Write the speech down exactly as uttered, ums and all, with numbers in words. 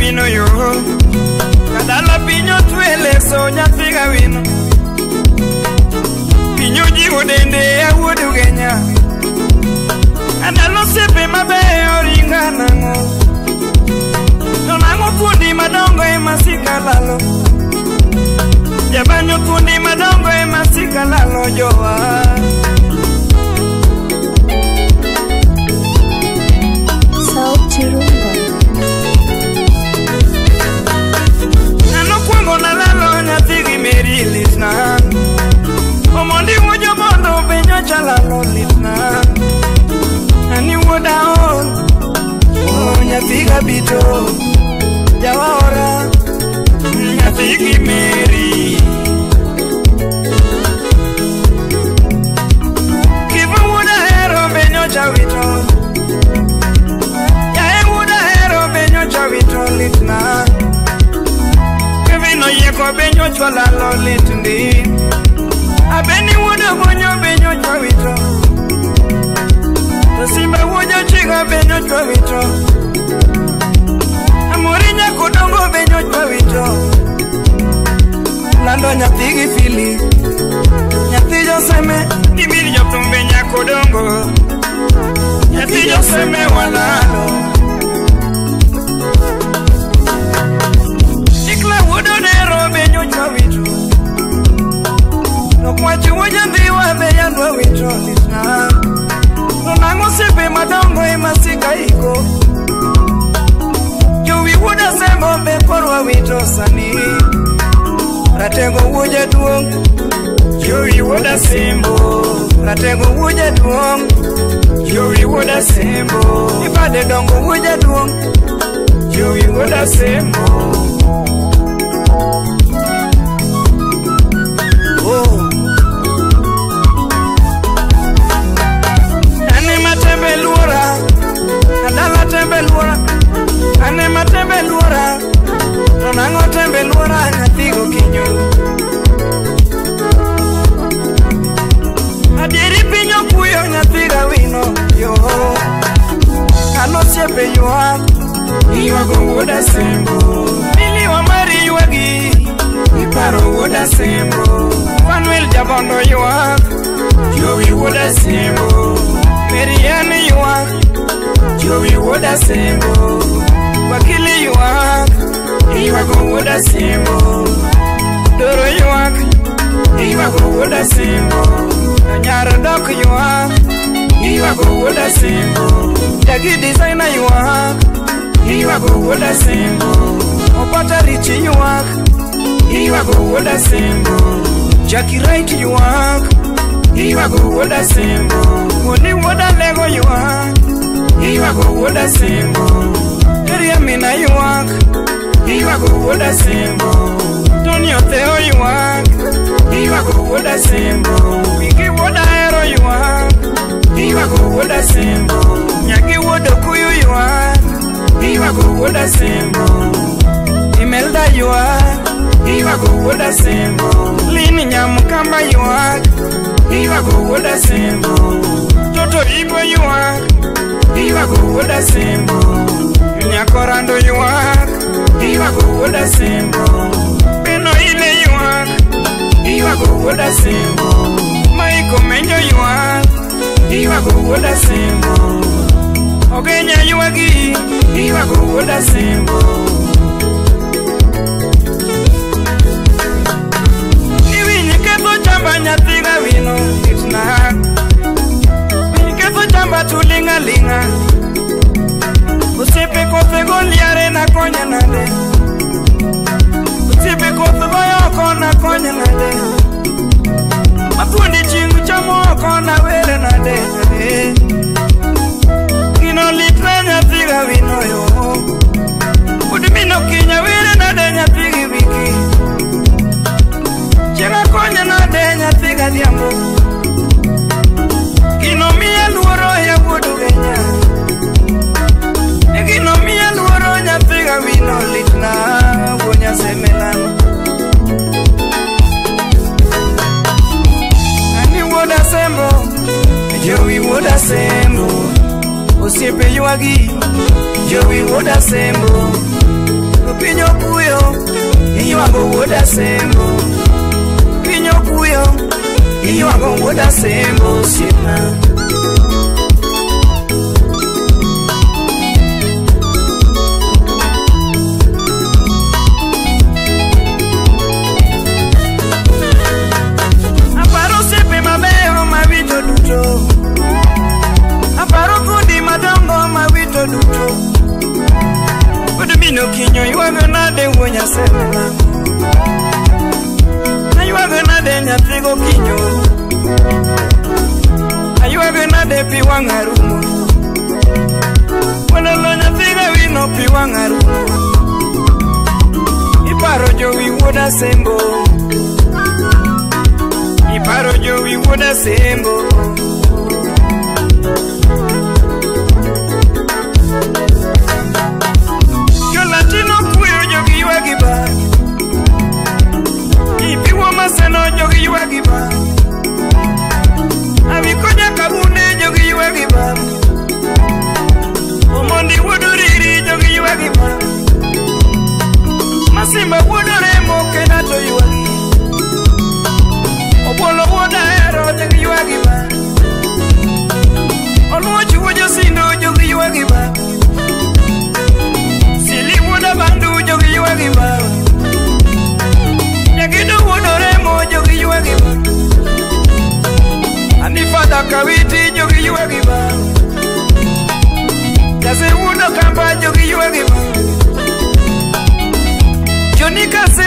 wino yo kadala pinyo twele so nyathiga wino pinyo jiwo dende ya wuodu genya andalo sepe mabeyo ringa nango nango kundi madongo e masika lalo jabanyo kundi madongo e masika lalo joa Sauti Rumba. Nano kwango na lalo nyathigi meri litna omondi wojo bondo benyo chalalo litna Ani woda on oh nyathiga bito jawaora nyathigi meri Kivu woda hero benyo chawito Chavito litna Kevino yeko benyo chwala lo litndi Abeni wudo bonyo benyo chavito Tosimba wujo chiga benyo chavito Amori nyako dongo benyo chavito Lando nyathigi fili Nyathi joseme Ibiri jotumbe nyako dongo Nyathi joseme walalo Wodonero benyo chavito Nokwachu wajandhiwa beyandwa wito litna Nonango sepe madongo e masika iko Jowi woda sembo bekorwa wito sani Ratego wuja duong Jowi woda sembo Ratego wuja duong Jowi woda sembo Ibade dongo wuja duong Jowi woda sembo Oh Ane matembe luora Kadala tembe luora Ane matembe luora Tonango tembe luora Nyathigo kinyo Adieri pinyo kuyo nyathiga wino Yo Ano siepe yuak Iwago woda sembo Mili wa mari yuagi Iparo woda sembo Manuel Jabondo yuak Joey woda sembo Marianne yuak Joey woda sembo Wakili yuak Iwago woda sembo Doro yuak Iwago woda sembo Nyara dok yuak Iwago woda sembo Dagi designer yuak Iwago woda sembo Opata richi yuak Iwago woda sembo Jackie Wright yuak Iwago woda sembo Woni woda lego yuak Iwago woda sembo Keria mina yuak Iwago woda sembo Tony Oteo yuak Iwago woda sembo Wiki woda hero yuak Iwago woda sembo Nyagi wodo kuyu yuak Iwago woda sembo Imelda yuak Iwago woda sembo Lini nyamukamba yuak Iwago woda sembo Toto ibo yuak Iwago woda sembo Nyakorando yuak Iwago woda sembo Beno ile yuak Iwago woda sembo Maiko menjo yuak Iwago woda sembo Ogenya yuagi Iwago woda sembo Chamba nyathiga wino itna Nikeso chamba tulinga linga Usipe kothe goliare na konya nade Usipe kothe goyoko na konya nade Mafundi chingu chamoko na wele nade Kino litra nyathiga wino yo Udimino kinya wele nade nyathiga wiki Chega konya na denya tiga diambo Kino miya luoro ya wudu genya Kino miya luoro nya tiga wino litna Wonya semelano Ani woda sembo Joey woda sembo Osiepe yuagi Joey woda sembo Pinyo kuyo Iwago woda sembo Pinyo kuyo Iwago woda sembo Sina Aparo sepe mabeo mawito duto Aparo kundi madongo mawito duto Udumino kinyo iwago nade wonya semela Ayuago nade nyatigo kinyo Ayuago nade piwangarumo Wanalo nyatigo wino piwangarumo Iparo jowi woda sembo Iparo jowi woda sembo Latino kuyo jogi yuagi ba Ipiwa maseno jogi yuagi ba Avikoja kabune jogi yuagi ba Omondi wuduriri jogi yuagi ba Masimba wuduremo kenato yuagi Obolo wudahero jogi yuagi ba Oluochi wujo sindo jogi yuagi ba Woda bandu jogi yuagi ba Yagido wodoremo jogi yuagi ba Anifada kawiti jogi yuagi ba Jase wudo kamba jogi yuagi ba Joni kase